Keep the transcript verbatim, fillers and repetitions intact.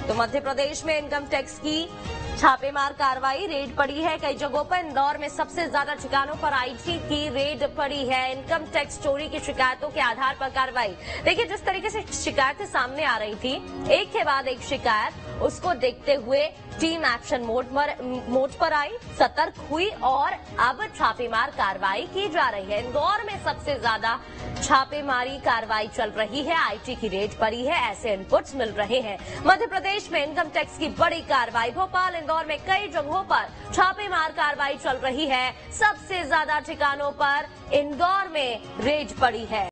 तो मध्य प्रदेश में income tax की छापेमार कार्रवाई, रेड पड़ी है कई जगहों पर। इंदौर में सबसे ज्यादा ठिकानों पर आईटी की रेड पड़ी है। इनकम टैक्स चोरी की शिकायतों के आधार पर कार्रवाई। देखिए, जिस तरीके से शिकायतें सामने आ रही थी, एक के बाद एक शिकायत, उसको देखते हुए टीम एक्शन मोड पर मोड पर आई, सतर्क हुई और अब छापेमार कार्रवाई की जा रही है। इंदौर में सबसे ज्यादा छापेमारी कार्रवाई चल रही है, आईटी की रेड पड़ी है, ऐसे इनपुट्स मिल रहे हैं। मध्य प्रदेश में इनकम टैक्स की बड़ी कार्रवाई। भोपाल, इंदौर में कई जगहों पर छापेमार कार्रवाई चल रही है। सबसे ज्यादा ठिकानों पर इंदौर में रेड पड़ी है।